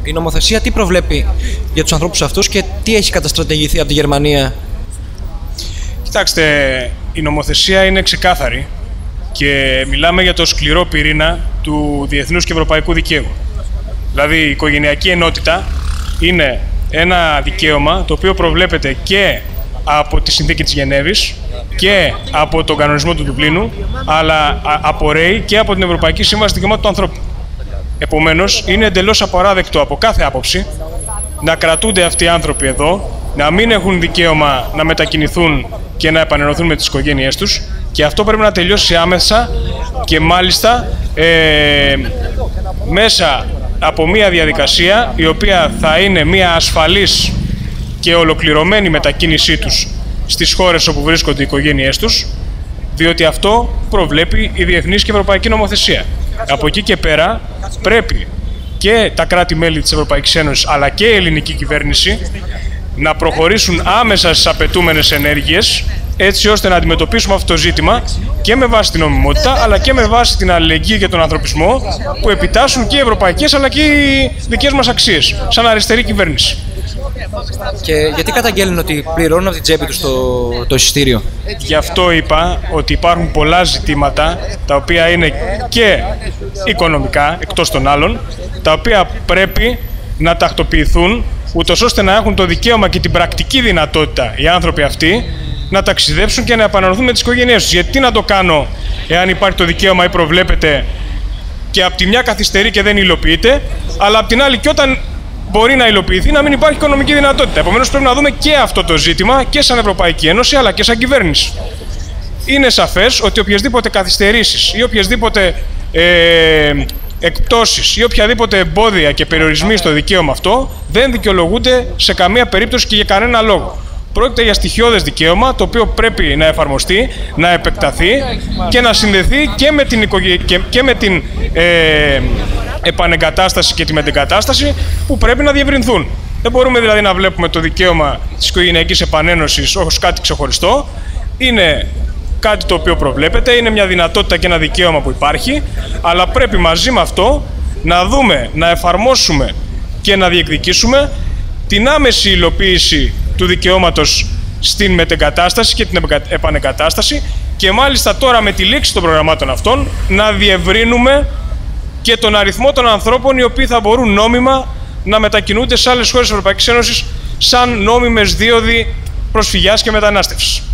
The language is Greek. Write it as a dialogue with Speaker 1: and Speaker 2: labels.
Speaker 1: Η νομοθεσία τι προβλέπει για τους ανθρώπους αυτούς και τι έχει καταστρατηγηθεί από τη Γερμανία?
Speaker 2: Κοιτάξτε, η νομοθεσία είναι ξεκάθαρη και μιλάμε για το σκληρό πυρήνα του διεθνούς και ευρωπαϊκού δικαίου. Δηλαδή, η οικογενειακή ενότητα είναι ένα δικαίωμα το οποίο προβλέπεται και από τη Συνθήκη της Γενέβης και από τον κανονισμό του Δουβλίνου, αλλά απορρέει και από την Ευρωπαϊκή Σύμβαση Δικαιωμάτων του Ανθρώπου. Επομένως, είναι εντελώς απαράδεκτο από κάθε άποψη να κρατούνται αυτοί οι άνθρωποι εδώ, να μην έχουν δικαίωμα να μετακινηθούν και να επανενωθούν με τις οικογένειές τους, και αυτό πρέπει να τελειώσει άμεσα και μάλιστα μέσα από μια διαδικασία η οποία θα είναι μια ασφαλής και ολοκληρωμένη μετακίνησή τους στις χώρες όπου βρίσκονται οι οικογένειές τους, διότι αυτό προβλέπει η διεθνής και ευρωπαϊκή νομοθεσία. Από εκεί και πέρα πρέπει και τα κράτη-μέλη της Ευρωπαϊκής Ένωσης αλλά και η ελληνική κυβέρνηση να προχωρήσουν άμεσα στις απαιτούμενες ενέργειες, έτσι ώστε να αντιμετωπίσουμε αυτό το ζήτημα και με βάση την νομιμότητα αλλά και με βάση την αλληλεγγύη και τον ανθρωπισμό που επιτάσσουν και οι ευρωπαϊκές αλλά και οι δικές μας αξίες, σαν αριστερή κυβέρνηση.
Speaker 1: Και γιατί καταγγέλνουν ότι πληρώνουν από την τσέπη τους το εισιτήριο?
Speaker 2: Γι' αυτό είπα ότι υπάρχουν πολλά ζητήματα τα οποία είναι και οικονομικά, εκτός των άλλων, τα οποία πρέπει να τακτοποιηθούν, ούτως ώστε να έχουν το δικαίωμα και την πρακτική δυνατότητα οι άνθρωποι αυτοί να ταξιδέψουν και να επαναρθούν με τις οικογένειές τους. Γιατί να το κάνω εάν υπάρχει το δικαίωμα ή προβλέπεται και από τη μια καθυστερεί και δεν υλοποιείται, αλλά από την άλλη και όταν μπορεί να υλοποιηθεί να μην υπάρχει οικονομική δυνατότητα. Επομένως πρέπει να δούμε και αυτό το ζήτημα και σαν Ευρωπαϊκή Ένωση αλλά και σαν κυβέρνηση. Είναι σαφές ότι οποιασδήποτε καθυστερήσεις ή οποιασδήποτε εκπτώσεις ή οποιαδήποτε εμπόδια και περιορισμοί στο δικαίωμα αυτό δεν δικαιολογούνται σε καμία περίπτωση και για κανένα λόγο. Πρόκειται για στοιχειώδες δικαίωμα το οποίο πρέπει να εφαρμοστεί, να επεκταθεί και να συνδεθεί και με την επανεγκατάσταση και τη μετεγκατάσταση που πρέπει να διευρυνθούν. Δεν μπορούμε δηλαδή να βλέπουμε το δικαίωμα της οικογενειακής επανένωσης ως κάτι ξεχωριστό. Είναι κάτι το οποίο προβλέπεται, είναι μια δυνατότητα και ένα δικαίωμα που υπάρχει, αλλά πρέπει μαζί με αυτό να δούμε, να εφαρμόσουμε και να διεκδικήσουμε την άμεση υλοποίηση του δικαιώματος στην μετεγκατάσταση και την επανεγκατάσταση και μάλιστα τώρα με τη λήξη των προγραμμάτων αυτών να διευρύνουμε και τον αριθμό των ανθρώπων οι οποίοι θα μπορούν νόμιμα να μετακινούνται σε άλλες χώρες της Ευρωπαϊκής Ένωσης σαν νόμιμες δίωδοι προσφυγιάς και μετανάστευσης.